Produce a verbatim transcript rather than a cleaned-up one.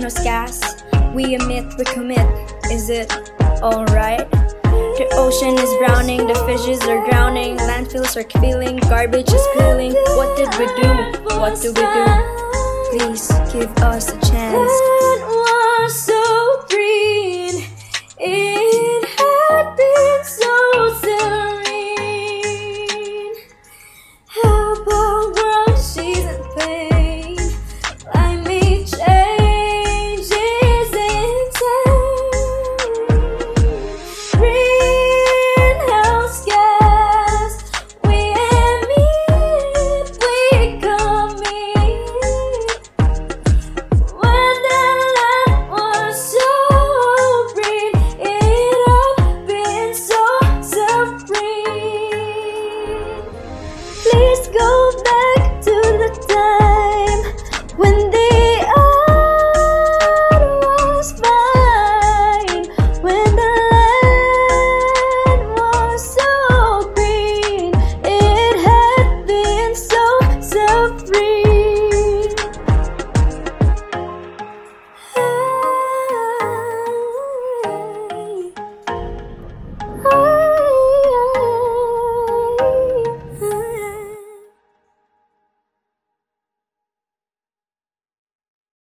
greenhouse gas we emit, we commit. Is it alright? The ocean is drowning, the fishes are drowning, landfills are filling, garbage is spilling. What did we do? What do we do? Please give us a chance.